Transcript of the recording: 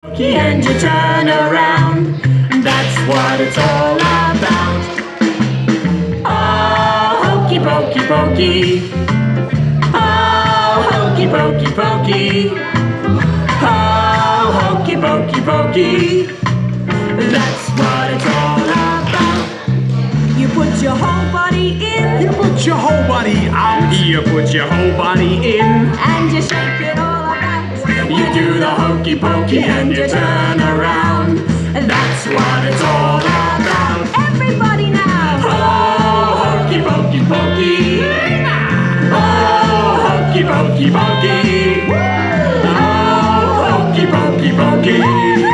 And you turn around, that's what it's all about. Oh, hokey pokey pokey. Oh, hokey pokey pokey. Oh, hokey pokey pokey. That's what it's all about. You put your whole body in. You put your whole body out. You put your whole body in. And you shake it all about. You do the hokey pokey and you turn around. That's what it's all about. Everybody now. Oh, hokey pokey pokey. Oh, hokey pokey pokey. Oh, hokey pokey pokey.